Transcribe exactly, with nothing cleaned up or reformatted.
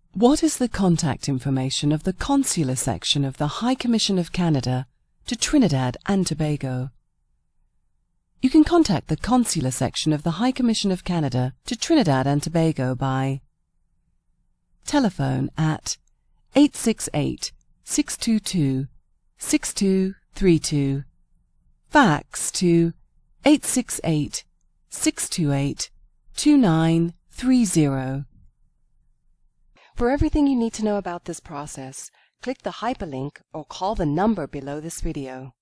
What is the contact information of the Consular section of the High Commission of Canada to Trinidad and Tobago? You can contact the Consular section of the High Commission of Canada to Trinidad and Tobago by telephone at eight six eight, six two two, six two three two, fax to eight six eight, six two eight, two nine three zero. For everything you need to know about this process, click the hyperlink or call the number below this video.